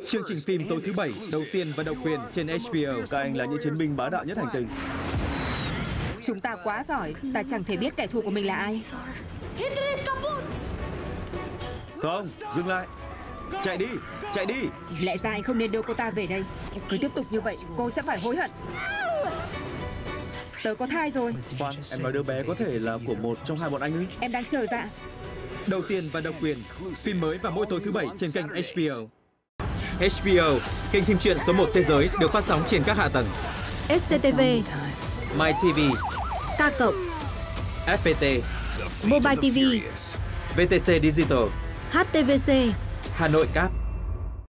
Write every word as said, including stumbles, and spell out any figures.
Chương trình phim tối thứ bảy đầu tiên và độc quyền trên H B O. Các anh là những chiến binh bá đạo nhất hành tinh. Chúng ta quá giỏi, ta chẳng thể biết kẻ thù của mình là ai. Không, dừng lại. Chạy đi, chạy đi. Lẽ ra anh không nên đưa cô ta về đây. Cứ tiếp tục như vậy, cô sẽ phải hối hận. Tớ có thai rồi. Khoan, em nói đứa bé có thể là của một trong hai bọn anh ư? Em đang chờ dạ. Đầu tiên và độc quyền, phim mới vào mỗi tối thứ bảy trên kênh H B O. H B O, kênh phim truyện số một thế giới được phát sóng trên các hạ tầng S C T V, MyTV, K cộng, F P T, Mobile T V, V T C Digital, H T V C. Hà Nội Cáp.